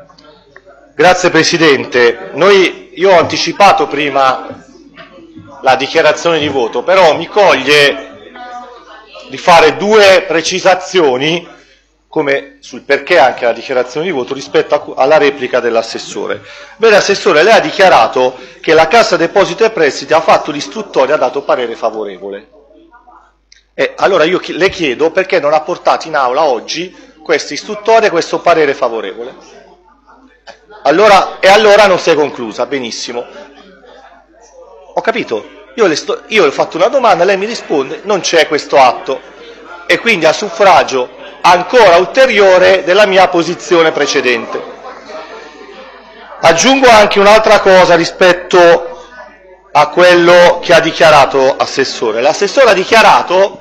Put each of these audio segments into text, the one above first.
Grazie Presidente. Io ho anticipato prima la dichiarazione di voto, però mi coglie di fare due precisazioni come sul perché anche la dichiarazione di voto rispetto alla replica dell'assessore. Bene, Assessore, lei ha dichiarato che la Cassa Depositi e Prestiti ha fatto l'istruttoria e ha dato parere favorevole. Allora io le chiedo perché non ha portato in aula oggi questa istruttoria e questo parere favorevole. Allora non si è conclusa, benissimo. Ho capito, io le ho fatto una domanda, lei mi risponde non c'è questo atto e quindi a suffragio ancora ulteriore della mia posizione precedente. Aggiungo anche un'altra cosa rispetto a quello che ha dichiarato Assessore. L'assessore ha dichiarato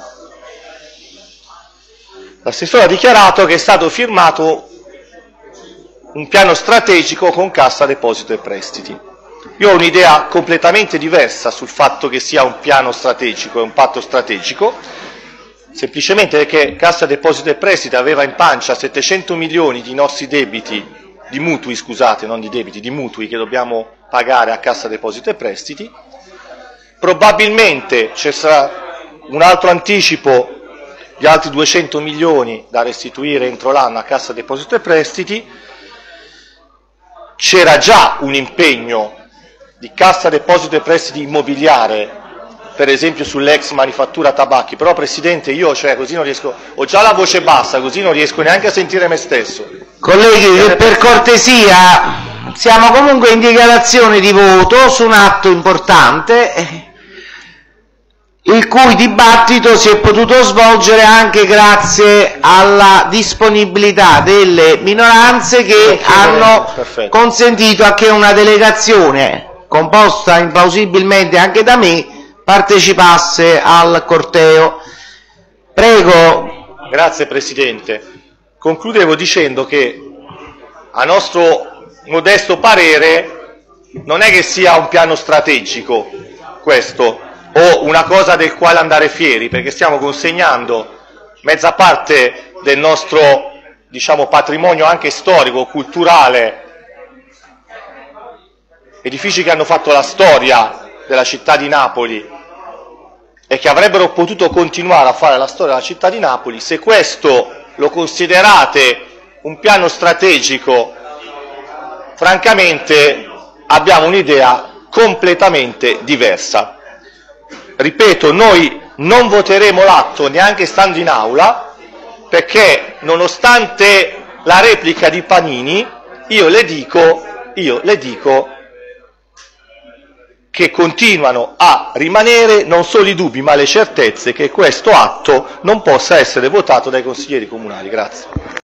che è stato firmato un piano strategico con Cassa Depositi e Prestiti. Io ho un'idea completamente diversa sul fatto che sia un piano strategico e un patto strategico, semplicemente perché Cassa Depositi e Prestiti aveva in pancia 700 milioni di nostri debiti, di mutui scusate, non di debiti, di mutui che dobbiamo pagare a Cassa Depositi e Prestiti. Probabilmente ci sarà un altro anticipo di altri 200 milioni da restituire entro l'anno a Cassa Depositi e Prestiti. C'era già un impegno di Cassa Depositi e Prestiti immobiliare, per esempio sull'ex manifattura tabacchi, però Presidente io così non riesco, ho già la voce bassa, così non riesco neanche a sentire me stesso. Colleghi, per cortesia, siamo comunque in dichiarazione di voto su un atto importante, il cui dibattito si è potuto svolgere anche grazie alla disponibilità delle minoranze che hanno consentito a che una delegazione, composta implausibilmente anche da me, partecipasse al corteo. Prego. Grazie Presidente. Concludevo dicendo che a nostro modesto parere non è che sia un piano strategico questo o una cosa del quale andare fieri, perché stiamo consegnando mezza parte del nostro patrimonio anche storico, culturale, edifici che hanno fatto la storia della città di Napoli e che avrebbero potuto continuare a fare la storia della città di Napoli. Se questo lo considerate un piano strategico, francamente abbiamo un'idea completamente diversa. Ripeto, noi non voteremo l'atto neanche stando in aula, perché nonostante la replica di Panini, io le dico che continuano a rimanere non solo i dubbi ma le certezze che questo atto non possa essere votato dai consiglieri comunali. Grazie.